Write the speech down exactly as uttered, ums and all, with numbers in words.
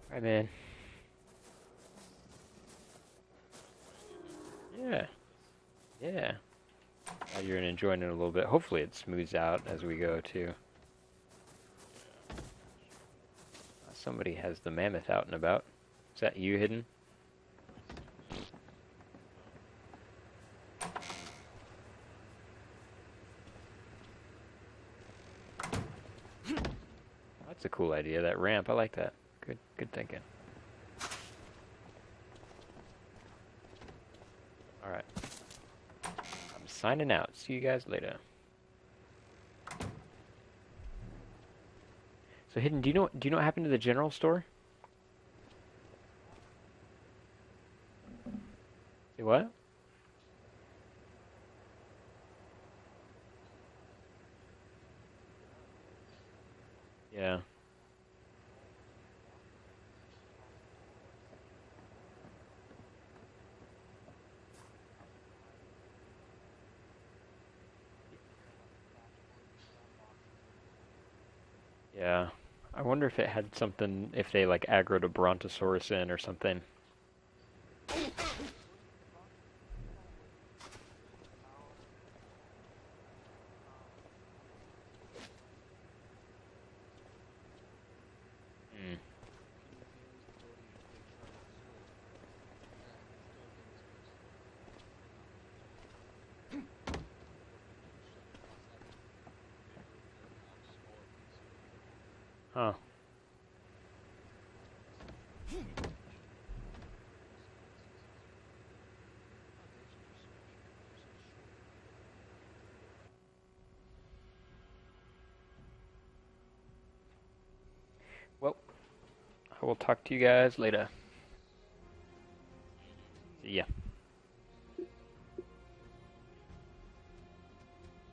Hi, man. Yeah, yeah. Now you're enjoying it a little bit. Hopefully it smooths out as we go, too. Somebody has the mammoth out and about. Is that you, Hidden? That's a cool idea, that ramp. I like that. Good, good thinking. Alright. I'm signing out. See you guys later. So, Hidden, do you know do you know what happened to the general store? Say what? Yeah. Yeah. I wonder if it had something, if they like aggroed a Brontosaurus in or something. Hmm. Huh. Well, I will talk to you guys later. See ya.